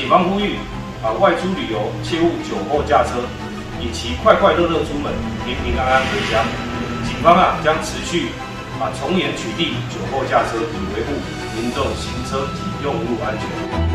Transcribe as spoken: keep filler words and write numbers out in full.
方呼吁啊，外出旅游切勿酒后驾车，以其快快乐乐出门，平平安安回家。警方啊将持续啊从严取缔酒后驾车，以维护民众行车及用路安全。